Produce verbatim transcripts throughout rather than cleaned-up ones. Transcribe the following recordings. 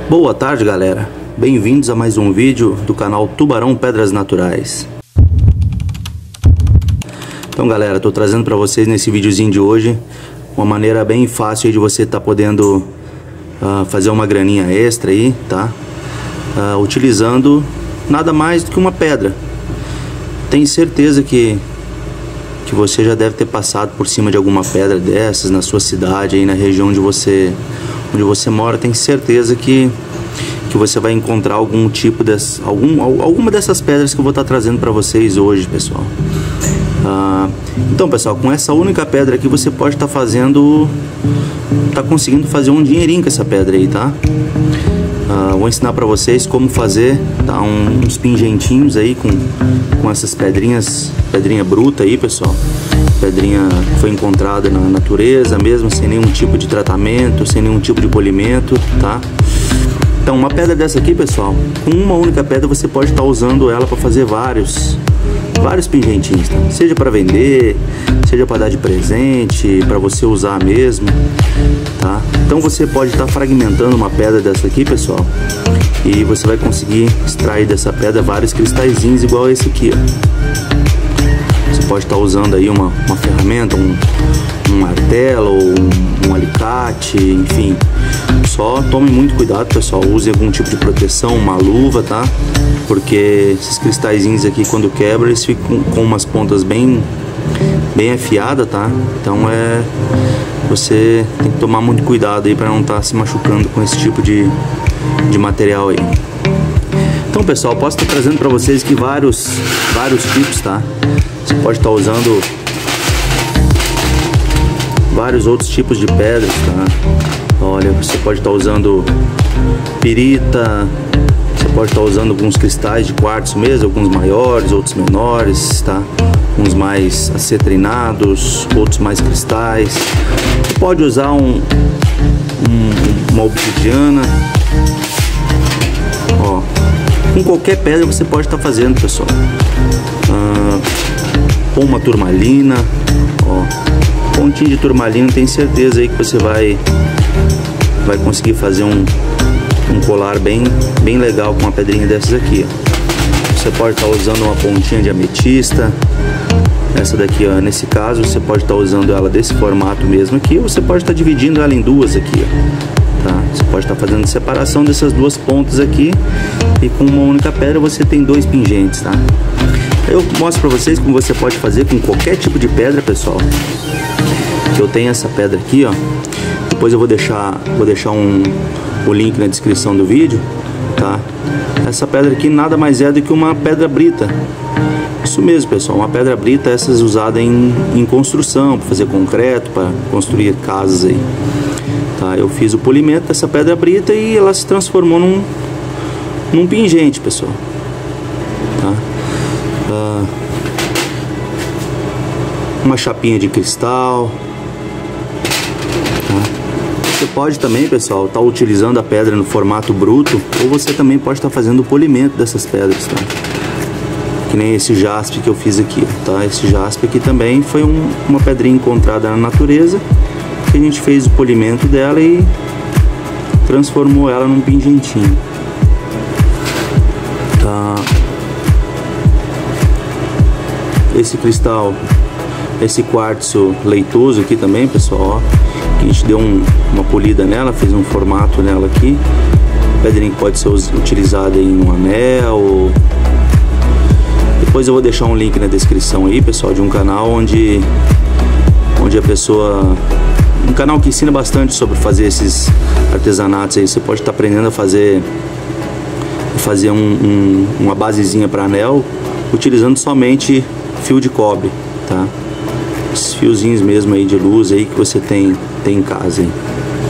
Boa tarde, galera. Bem-vindos a mais um vídeo do canal Tubarão Pedras Naturais. Então, galera, estou trazendo para vocês nesse videozinho de hoje uma maneira bem fácil de você estar tá podendo uh, fazer uma graninha extra aí, tá? Uh, utilizando nada mais do que uma pedra. Tenho certeza que que você já deve ter passado por cima de alguma pedra dessas na sua cidade, aí na região onde você onde você mora. Tenho certeza que que você vai encontrar algum tipo dessas, algum, alguma dessas pedras que eu vou estar trazendo para vocês hoje, pessoal. Ah, então, pessoal, com essa única pedra aqui você pode estar fazendo, tá conseguindo fazer um dinheirinho com essa pedra aí, tá? Ah, vou ensinar para vocês como fazer, tá? Um, uns pingentinhos aí com, com essas pedrinhas, pedrinha bruta aí, pessoal. Pedrinha que foi encontrada na natureza mesmo, sem nenhum tipo de tratamento, sem nenhum tipo de polimento, tá? Então, uma pedra dessa aqui, pessoal, com uma única pedra você pode estar usando ela para fazer vários vários pingentinhos, tá? Seja para vender, seja para dar de presente, para você usar mesmo, tá? Então você pode estar fragmentando uma pedra dessa aqui, pessoal, e você vai conseguir extrair dessa pedra vários cristalzinhos igual esse aqui, ó. Você pode estar usando aí uma, uma ferramenta, um, um martelo, um, um alicate, enfim. Só tome muito cuidado, pessoal, use algum tipo de proteção, uma luva, tá? Porque esses cristalzinhos aqui, quando quebram, eles ficam com umas pontas bem, bem afiadas, tá? Então é, você tem que tomar muito cuidado aí para não estar se machucando com esse tipo de, de material aí. Então, pessoal, posso estar trazendo para vocês aqui vários, vários tipos, tá? Você pode estar usando vários outros tipos de pedras, tá? Olha, você pode estar usando pirita, você pode estar usando alguns cristais de quartzo mesmo, alguns maiores, outros menores, tá? Uns mais acetrinados, outros mais cristais. Você pode usar um, um, uma obsidiana, ó. Com qualquer pedra você pode estar fazendo, pessoal. Ah, ou uma turmalina, ó. Pontinho de turmalina, tenho certeza aí que você vai vai conseguir fazer um, um colar bem, bem legal com uma pedrinha dessas aqui, ó. Você pode estar usando uma pontinha de ametista. Essa daqui, ó, nesse caso você pode estar usando ela desse formato mesmo aqui, ou você pode estar dividindo ela em duas aqui, ó, tá? Você pode estar fazendo separação dessas duas pontas aqui, e com uma única pedra você tem dois pingentes, tá? Eu mostro pra vocês como você pode fazer com qualquer tipo de pedra, pessoal. Eu tenho essa pedra aqui, ó. Depois eu vou deixar, vou deixar um, o link na descrição do vídeo, tá? Essa pedra aqui nada mais é do que uma pedra brita. Isso mesmo, pessoal, uma pedra brita, essas usadas em, em construção, para fazer concreto, para construir casas aí, tá? Eu fiz o polimento dessa pedra brita e ela se transformou num, num pingente, pessoal, tá? Ah, uma chapinha de cristal. Você pode também, pessoal, estar tá utilizando a pedra no formato bruto, ou você também pode estar tá fazendo o polimento dessas pedras, tá? Que nem esse jaspe que eu fiz aqui, tá? Esse jaspe aqui também foi um, uma pedrinha encontrada na natureza, que a gente fez o polimento dela e transformou ela num pingentinho, tá? Esse cristal, esse quartzo leitoso aqui também, pessoal, ó. A gente deu um, uma polida nela, fez um formato nela aqui. Pedrinha que pode ser utilizada em um anel. Depois eu vou deixar um link na descrição aí, pessoal, de um canal onde onde a pessoa, um canal que ensina bastante sobre fazer esses artesanatos aí. Você pode estar aprendendo a fazer fazer um, um, uma basezinha para anel utilizando somente fio de cobre, tá? Esses fiozinhos mesmo aí de luz aí que você tem, tem em casa aí.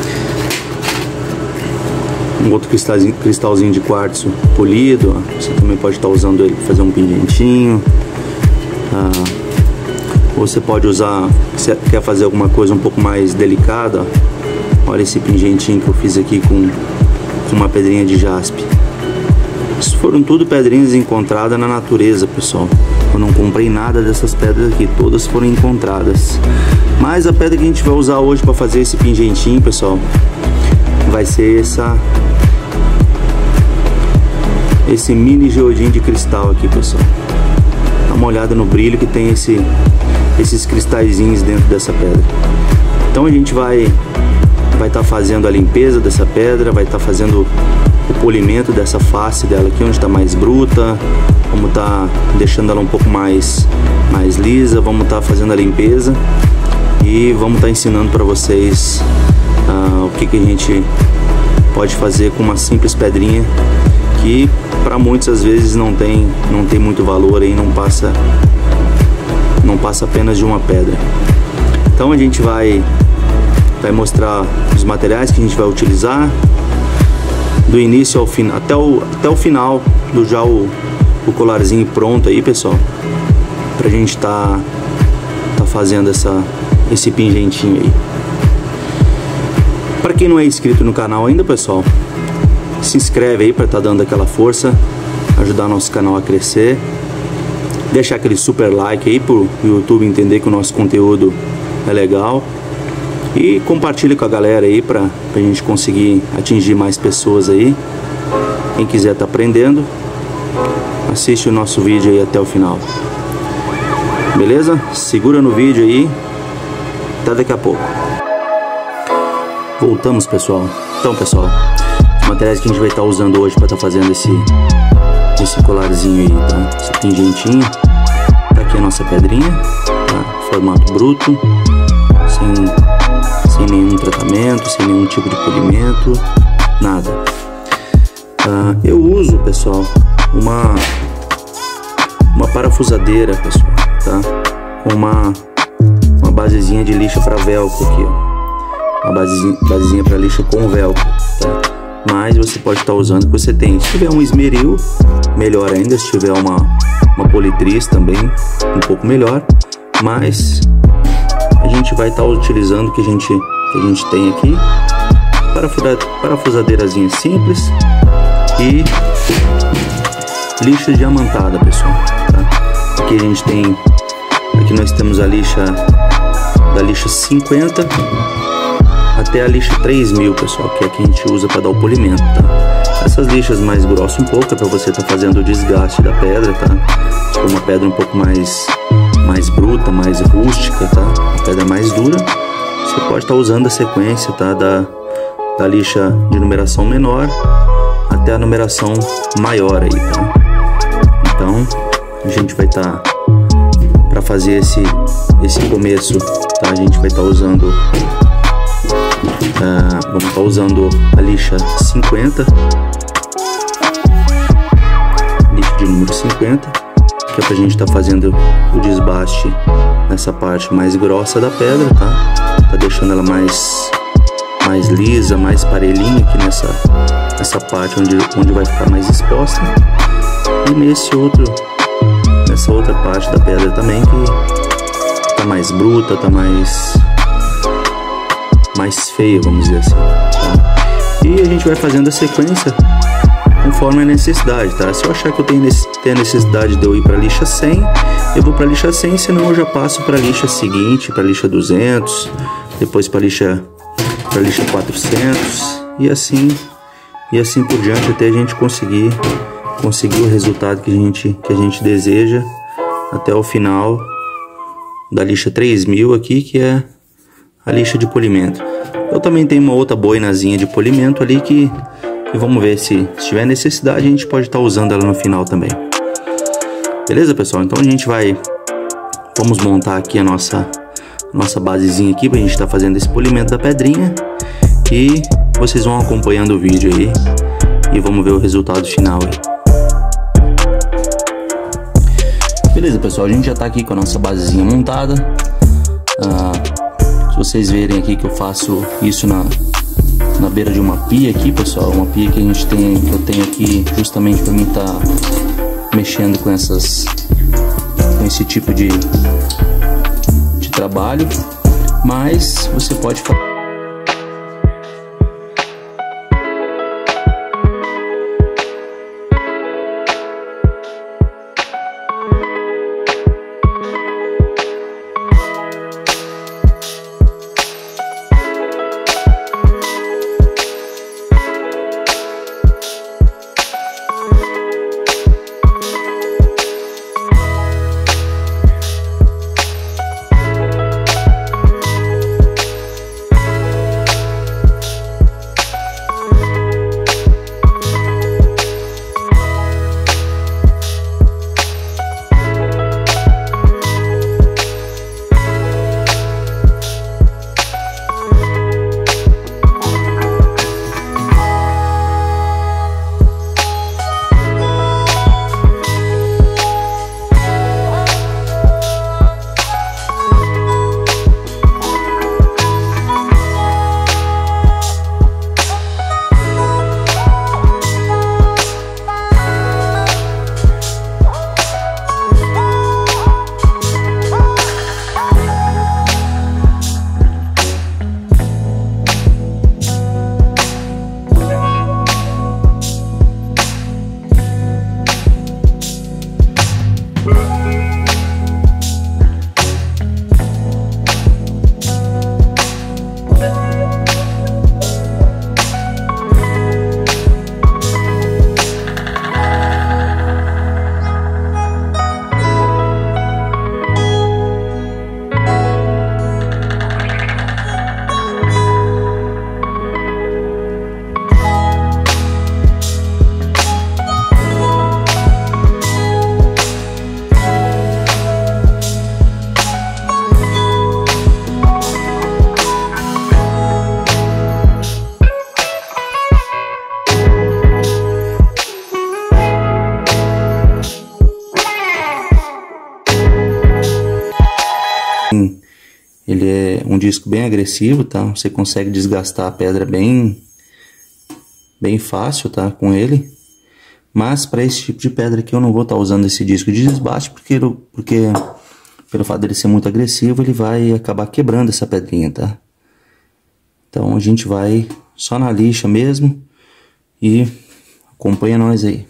Um outro cristalzinho, cristalzinho de quartzo polido, ó. Você também pode estar usando ele para fazer um pingentinho, ah, ou você pode usar, se quer fazer alguma coisa um pouco mais delicada, ó. Olha esse pingentinho que eu fiz aqui com, com uma pedrinha de jaspe. Isso foram tudo pedrinhas encontradas na natureza, pessoal. Eu não comprei nada dessas pedras aqui, todas foram encontradas. Mas a pedra que a gente vai usar hoje para fazer esse pingentinho, pessoal, vai ser essa esse mini geodim de cristal aqui, pessoal. Dá uma olhada no brilho que tem esse, esses cristalzinhos dentro dessa pedra. Então a gente vai vai estar tá fazendo a limpeza dessa pedra, vai estar tá fazendo o polimento dessa face dela aqui, onde está mais bruta. Vamos estar tá deixando ela um pouco mais, mais lisa, vamos estar tá fazendo a limpeza e vamos estar tá ensinando para vocês uh, o que, que a gente pode fazer com uma simples pedrinha que para muitas às vezes não tem, não tem muito valor aí, não passa, não passa apenas de uma pedra. Então a gente vai, vai mostrar os materiais que a gente vai utilizar do início ao fim, até o, até o final do já o, o colarzinho pronto aí, pessoal, pra gente tá, tá fazendo essa, esse pingentinho aí. Para quem não é inscrito no canal ainda, pessoal, se inscreve aí para estar tá dando aquela força, ajudar nosso canal a crescer, deixar aquele super like aí pro YouTube entender que o nosso conteúdo é legal e compartilhe com a galera aí para a gente conseguir atingir mais pessoas aí. Quem quiser estar tá aprendendo, assiste o nosso vídeo aí até o final, beleza? Segura no vídeo aí, até daqui a pouco. Voltamos, pessoal. Então, pessoal, os materiais que a gente vai estar tá usando hoje para estar tá fazendo esse esse colarzinho aí, tá? Esse pingentinho. Tá aqui a nossa pedrinha, tá? Formato bruto, sem, sem nenhum tratamento, sem nenhum tipo de polimento, nada. Tá? Eu uso, pessoal, uma uma parafusadeira, pessoal, tá? Com uma uma basezinha de lixa para velcro aqui, ó. Uma basezinha, basezinha para lixa com velcro, tá? Mas você pode estar usando o que você tem. Se tiver um esmeril, melhor ainda. Se tiver uma, uma politriz também, um pouco melhor. Mas a gente vai estar utilizando o que a gente, que a gente tem aqui. Parafusadeirazinha simples e lixa diamantada, pessoal, tá? Aqui a gente tem, aqui nós temos a lixa da lixa cinquenta até a lixa três mil, pessoal, que é a que a gente usa para dar o polimento, tá? Essas lixas mais grossas um pouco é para você estar tá fazendo o desgaste da pedra, tá? Se for uma pedra um pouco mais mais bruta, mais rústica, tá? Uma pedra mais dura, você pode estar tá usando a sequência, tá? Da, da lixa de numeração menor até a numeração maior aí, tá? Então a gente vai estar tá, para fazer esse esse começo, tá? A gente vai estar tá usando Uh, vamos estar usando a lixa cinquenta, lixa de número cinquenta, que é pra gente estar tá fazendo o desbaste nessa parte mais grossa da pedra, tá? Tá deixando ela mais, mais lisa, mais parelhinha aqui nessa, nessa parte onde, onde vai ficar mais exposta. E nesse outro, nessa outra parte da pedra também, que tá mais bruta, tá mais... mais feia, vamos dizer assim, tá? E a gente vai fazendo a sequência conforme a necessidade, tá? Se eu achar que eu tenho, tenho a necessidade de eu ir para a lixa cem, eu vou para a lixa cem, senão eu já passo para a lixa seguinte, para a lixa duzentos, depois para a lixa, para a lixa quatrocentos e assim e assim por diante, até a gente conseguir conseguir o resultado que a gente que a gente deseja até o final da lixa três mil aqui, que é a lixa de polimento. Eu também tenho uma outra boinazinha de polimento ali que, que vamos ver se, se tiver necessidade, a gente pode estar usando ela no final também. Beleza, pessoal? Então a gente vai, vamos montar aqui a nossa, nossa basezinha aqui pra gente estar fazendo esse polimento da pedrinha e vocês vão acompanhando o vídeo aí e vamos ver o resultado final aí. Beleza, pessoal? A gente já tá aqui com a nossa basezinha montada. Ah, vocês verem aqui que eu faço isso na, na beira de uma pia aqui, pessoal, uma pia que a gente tem, que eu tenho aqui justamente para mim estar tá mexendo com essas, com esse tipo de, de trabalho, mas você pode fazer disco bem agressivo, tá? Você consegue desgastar a pedra bem, bem fácil, tá? Com ele. Mas para esse tipo de pedra aqui eu não vou estar tá usando esse disco de desbaste, porque, porque pelo fato dele ser muito agressivo, ele vai acabar quebrando essa pedrinha, tá? Então a gente vai só na lixa mesmo e acompanha nós aí.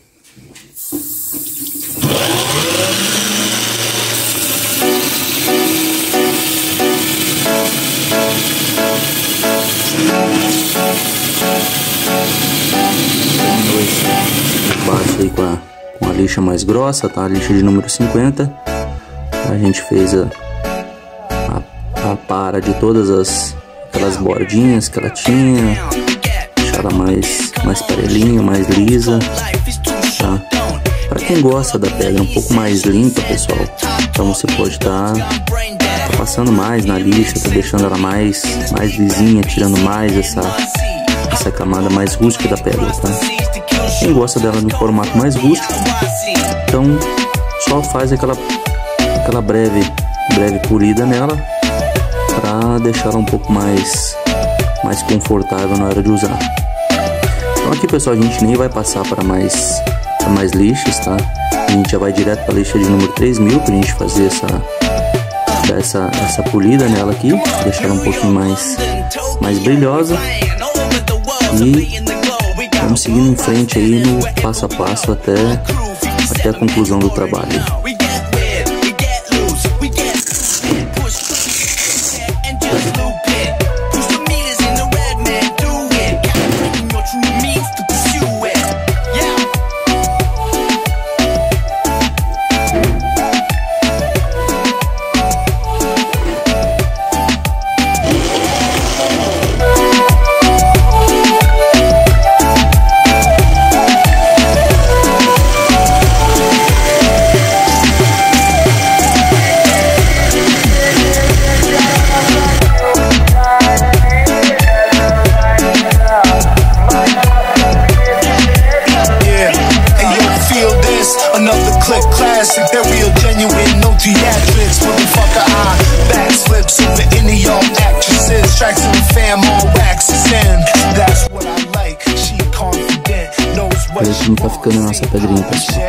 Baixo aí com a, com a lixa mais grossa, tá? A lixa de número cinquenta. A gente fez a, a, a para de todas as aquelas bordinhas que ela tinha, deixar ela mais, mais parelinha, mais lisa, tá? Para quem gosta da pedra um pouco mais limpa, pessoal, então você pode estar tá, tá passando mais na lixa, tá deixando ela mais, mais lisinha, tirando mais essa, essa camada mais rústica da pedra, tá? Quem gosta dela no formato mais rústico, então só faz aquela, aquela breve, breve polida nela para deixar ela um pouco mais, mais confortável na hora de usar. Então aqui, pessoal, a gente nem vai passar para mais, para mais lixas, tá? A gente já vai direto para a lixa de número três mil para a gente fazer essa, essa, essa polida nela aqui, deixar ela um pouquinho mais, mais brilhosa. E vamos seguindo em frente aí no passo a passo até, até a conclusão do trabalho. Olha como tá ficando a nossa pedrinha, pessoal.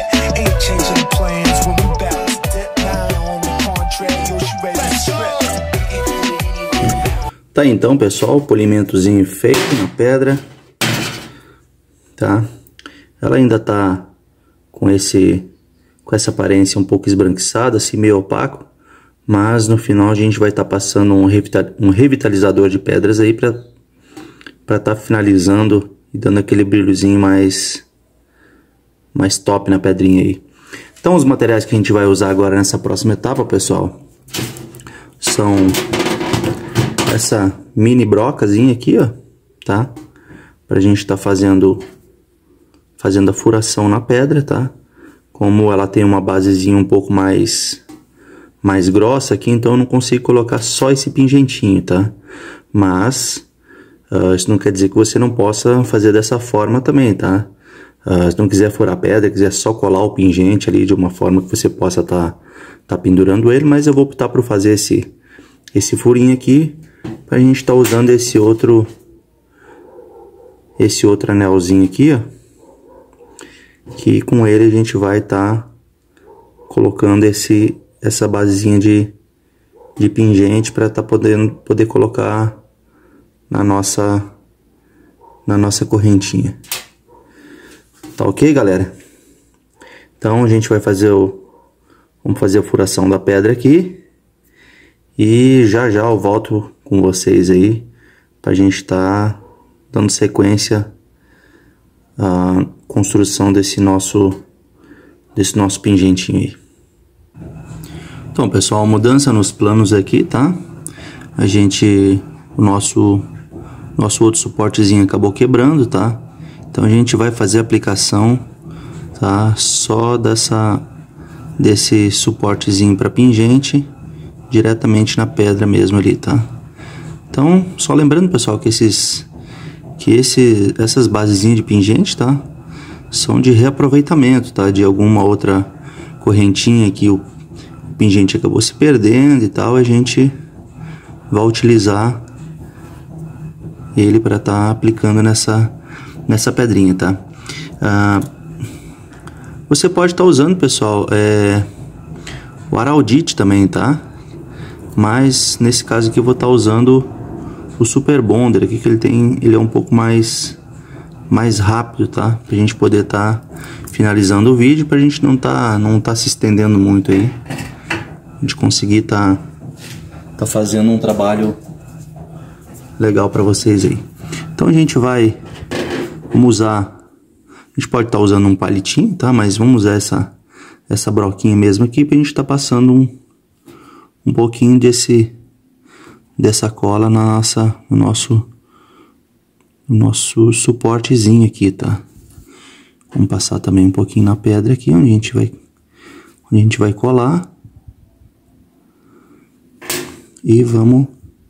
Tá, então, pessoal, polimentozinho feito na pedra, tá? Ela ainda tá com esse, com essa aparência um pouco esbranquiçada, assim, meio opaco, mas no final a gente vai estar tá passando um, revital, um revitalizador de pedras aí para para estar tá finalizando e dando aquele brilhozinho mais mais top na pedrinha aí. Então os materiais que a gente vai usar agora nessa próxima etapa, pessoal, são essa mini brocazinha aqui, ó, tá? Pra gente estar tá fazendo fazendo a furação na pedra, tá? Como ela tem uma basezinha um pouco mais mais grossa aqui, então eu não consigo colocar só esse pingentinho, tá? Mas uh, isso não quer dizer que você não possa fazer dessa forma também, tá? Uh, se não quiser furar a pedra, quiser só colar o pingente ali de uma forma que você possa tá, tá pendurando ele, mas eu vou optar por fazer esse, esse furinho aqui, pra gente tá usando esse outro, esse outro anelzinho aqui, ó, que com ele a gente vai tá colocando esse, essa basezinha de, de pingente para tá podendo poder colocar na nossa, na nossa correntinha. Tá ok, galera? Então a gente vai fazer o vamos fazer a furação da pedra aqui e já já eu volto com vocês aí pra gente tá dando sequência à construção desse nosso desse nosso pingentinho aí. Então, pessoal, mudança nos planos aqui, tá? A gente o nosso nosso outro suportezinho acabou quebrando, tá? Então a gente vai fazer a aplicação, tá? Só dessa desse suportezinho para pingente diretamente na pedra mesmo ali, tá? Então, só lembrando, pessoal, que esses que esse essas basezinhas de pingente, tá? São de reaproveitamento, tá? De alguma outra correntinha que o, o pingente acabou se perdendo e tal, a gente vai utilizar ele para estar tá aplicando nessa, nessa pedrinha, tá? Ah, você pode estar tá usando, pessoal, é, o Araldite também, tá? Mas nesse caso aqui eu vou estar tá usando o Super Bonder aqui, que ele tem, ele é um pouco mais mais rápido, tá? Pra gente poder estar tá finalizando o vídeo, pra gente não tá não tá se estendendo muito aí. A gente conseguir tá tá fazendo um trabalho legal para vocês aí. Então a gente vai vamos usar, a gente pode estar tá usando um palitinho, tá? Mas vamos usar essa essa broquinha mesmo aqui pra gente tá passando um um pouquinho desse dessa cola na nossa no nosso no nosso suportezinho aqui, tá? Vamos passar também um pouquinho na pedra aqui, onde a gente vai onde a gente vai colar. E vamos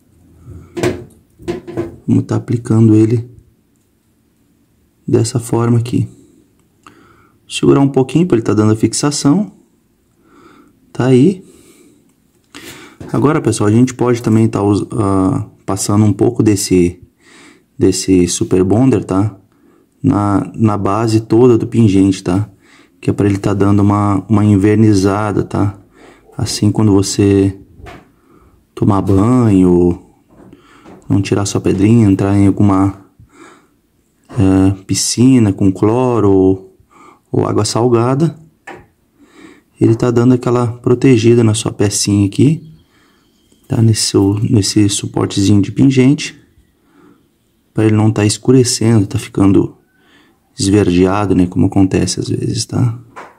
vamos tá aplicando ele dessa forma aqui. Segurar um pouquinho para ele tá dando a fixação. Tá aí. Agora, pessoal, a gente pode também estar tá, uh, passando um pouco desse desse Super Bonder, tá? Na, na base toda do pingente, tá? Que é para ele tá dando uma, uma invernizada, tá? Assim, quando você tomar banho, não tirar sua pedrinha, entrar em alguma é, piscina com cloro ou, ou água salgada, ele tá dando aquela protegida na sua pecinha aqui, tá? Nesse, seu, nesse suportezinho de pingente, para ele não tá escurecendo, tá ficando esverdeado, né? Como acontece às vezes, tá?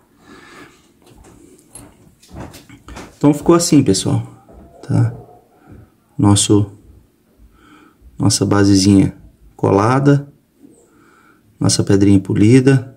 Então ficou assim, pessoal, tá? Nosso, nossa basezinha colada, nossa pedrinha polida.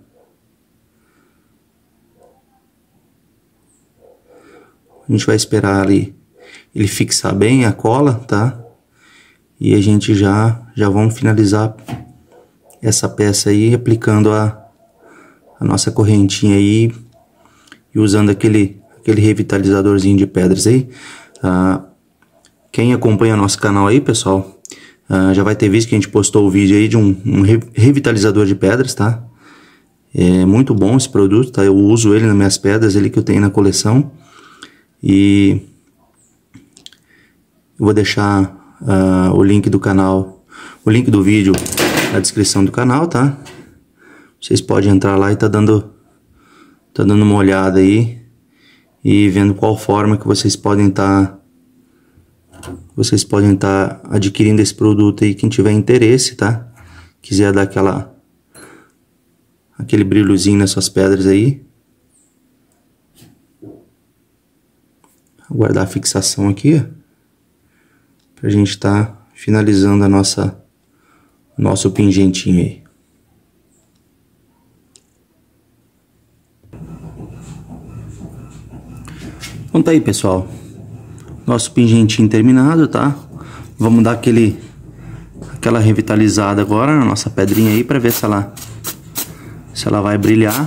A gente vai esperar ali ele fixar bem a cola, tá? E a gente já, já vamos finalizar essa peça aí, aplicando a, a nossa correntinha aí e usando aquele, aquele revitalizadorzinho de pedras aí. Ah, Quem acompanha nosso canal aí, pessoal, uh, já vai ter visto que a gente postou o vídeo aí de um, um revitalizador de pedras, tá? É muito bom esse produto, tá? Eu uso ele nas minhas pedras, ele que eu tenho na coleção. E eu vou deixar uh, o link do canal, o link do vídeo na descrição do canal, tá? Vocês podem entrar lá e tá dando, tá dando uma olhada aí e vendo qual forma que vocês podem estar... Tá Vocês podem estar tá adquirindo esse produto aí, quem tiver interesse, tá? Quiser dar aquela aquele brilhozinho nessas pedras aí. Aguardar a fixação aqui, ó, pra gente estar tá finalizando a nossa nosso pingentinho aí. Então tá aí, pessoal. Nosso pingentinho terminado, tá? Vamos dar aquele aquela revitalizada agora na nossa pedrinha aí para ver se ela se ela vai brilhar.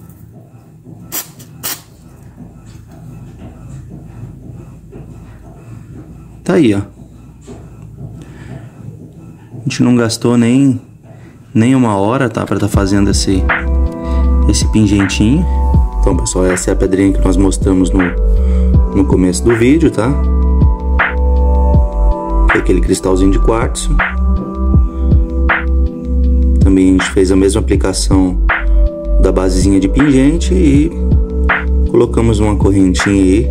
Tá aí, ó. A gente não gastou nem nem uma hora, tá, para tá fazendo esse esse pingentinho. Então, pessoal, essa é a pedrinha que nós mostramos no no começo do vídeo, tá? É aquele cristalzinho de quartzo. Também a gente fez a mesma aplicação da basezinha de pingente e colocamos uma correntinha aí.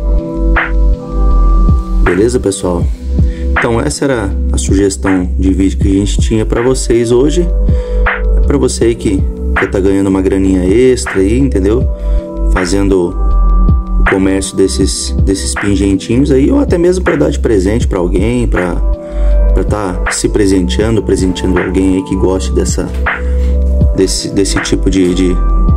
Beleza, pessoal? Então essa era a sugestão de vídeo que a gente tinha para vocês hoje. É para você aí que quer tá ganhando uma graninha extra aí, entendeu? Fazendo comércio desses desses pingentinhos aí, ou até mesmo para dar de presente para alguém, para para tá se presenteando, presenteando alguém aí que goste dessa desse desse tipo de, de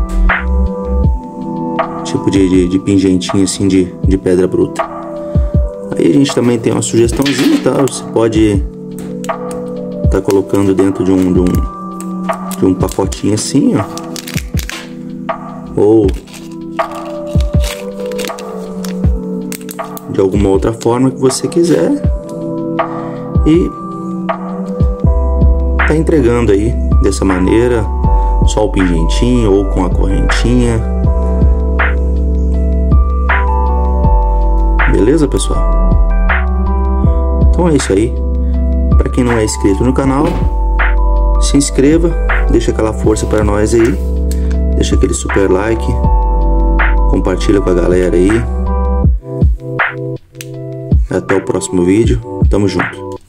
tipo de, de, de pingentinho assim de, de pedra bruta. Aí a gente também tem uma sugestãozinha, tá? Você pode tá colocando dentro de um de um, de um pacotinho assim, ó, ou de alguma outra forma que você quiser. E tá entregando aí dessa maneira, só o pingentinho ou com a correntinha. Beleza, pessoal? Então é isso aí. Para quem não é inscrito no canal, se inscreva, deixa aquela força para nós aí, deixa aquele super like, compartilha com a galera aí. Até o próximo vídeo, tamo junto.